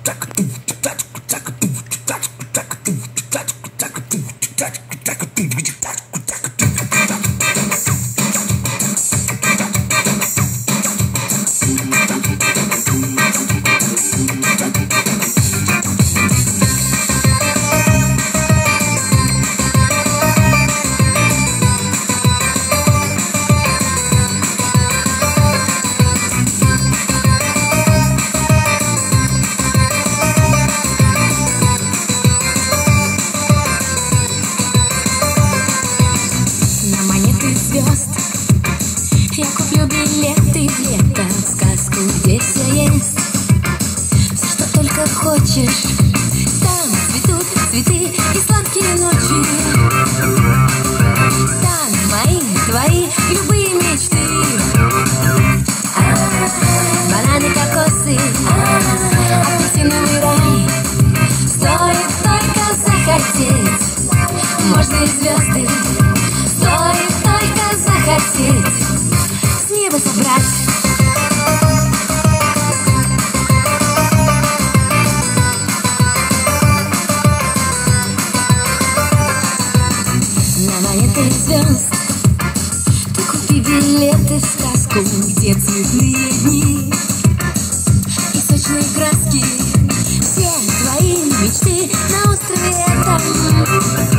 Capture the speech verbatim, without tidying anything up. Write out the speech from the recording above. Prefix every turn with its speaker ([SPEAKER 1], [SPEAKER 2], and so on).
[SPEAKER 1] Я куплю билеты в лето, в сказку, где все есть. Все, что только хочешь. Там цветут цветы и сладкие ночи. Там мои, твои, любые мечты. А-а-а, бананы, кокосы, а-а-а, апельсиновый рай. Стоит только захотеть. Можно и звезды. Стоит только захотеть. С неба собрать. На монеты звезд ты купи билеты в сказку, где цветные дни и сочные краски. Все твои мечты на острове этом.